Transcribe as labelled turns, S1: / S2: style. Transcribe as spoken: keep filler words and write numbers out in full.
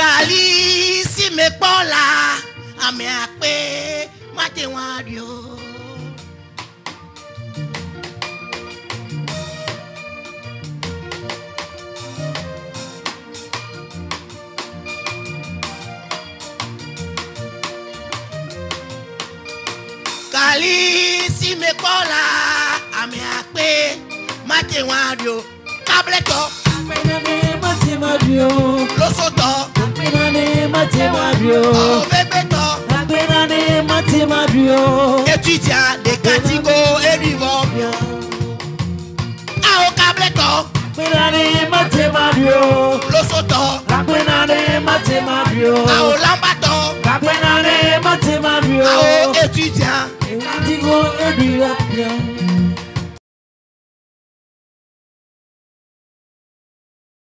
S1: Kali si me pola ame ape mate wadio. Kali si me pola ame ape mate wadio. Tableto
S2: Apena mate madio.
S1: Losoto
S2: Apena mate madio.
S1: Ovebeto
S2: Apena mate madio.
S1: Étudiant de Katigo et Rivobio. Ao Cableto
S2: Apena mate madio.
S1: Losoto
S2: Apena mate madio.
S1: Ao Lambato
S2: Apena mate madio.
S1: Ao étudiant
S2: Katigo et Rivobio.